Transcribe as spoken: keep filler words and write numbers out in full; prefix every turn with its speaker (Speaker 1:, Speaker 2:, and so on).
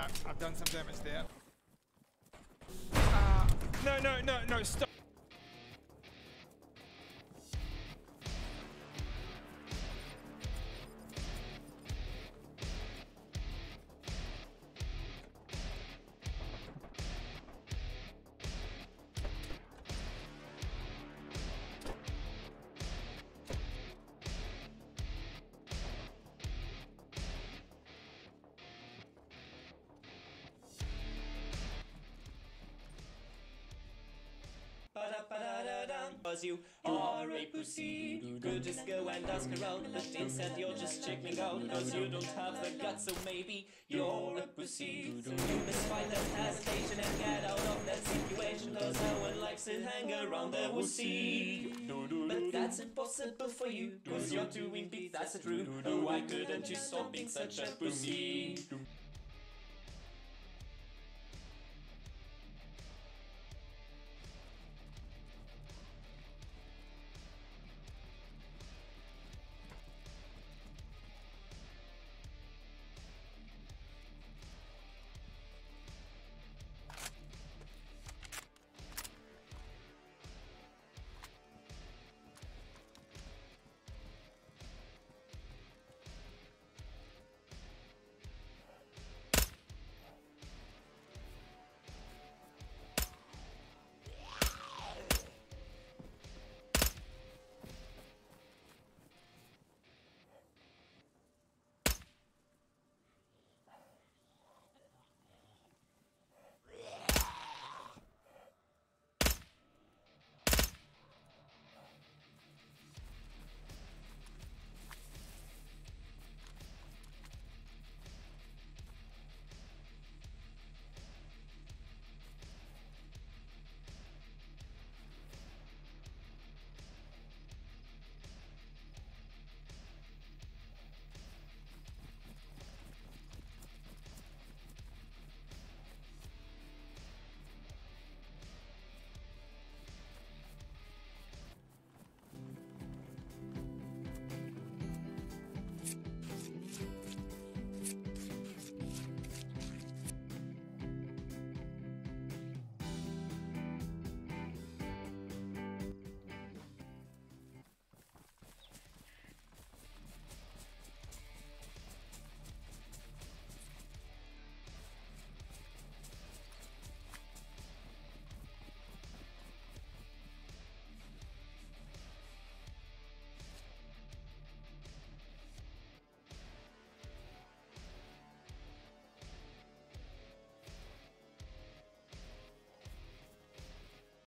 Speaker 1: Uh, I've done some damage there. Uh, no, no, no, no, stop.
Speaker 2: Cause you are a pussy. You could just go and ask her out, but instead you're just checking out. Cause you don't have the guts, so maybe you're a pussy. So you must fight that hesitation and get out of that situation. Cause no one likes to hang around the wussy. But that's impossible for you, cause you're doing beat, that's the truth. Oh, why couldn't you stop being such a pussy?